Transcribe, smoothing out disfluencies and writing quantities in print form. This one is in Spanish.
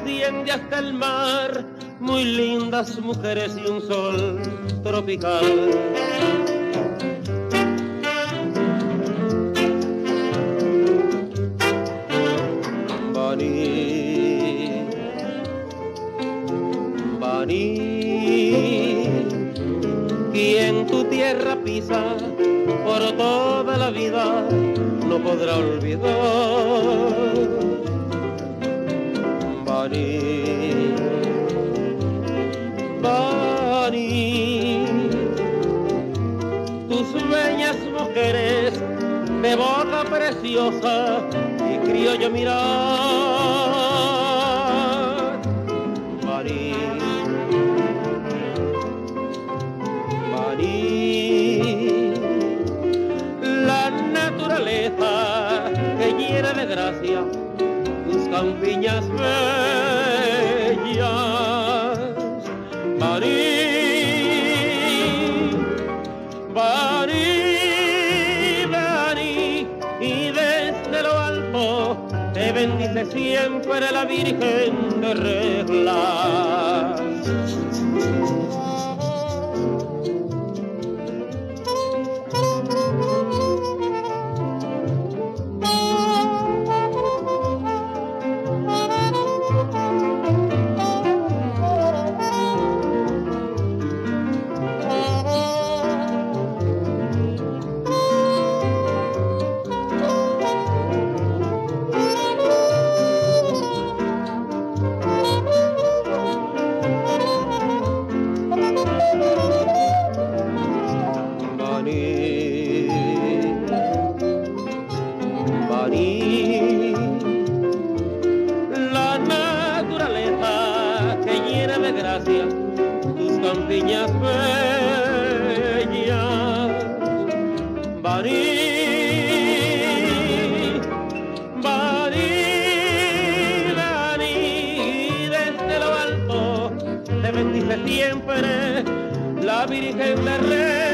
desciende hasta el mar, muy lindas mujeres y un sol tropical. Baní, Baní, quien tu tierra pisa por toda la vida no podrá olvidar. Baní, Baní, tus bellas mujeres de boca preciosa y criollo mirar. Baní, Baní, la naturaleza que llena de gracia tus campiñas bellas. Baní, Baní, Baní, y desde lo alto te bendice siempre la Virgen de Reglas. Baní, la naturaleza que llena de gracia tus campiñas bellas. Baní, Baní, Baní, desde lo alto te bendice siempre la Virgen de Reyes.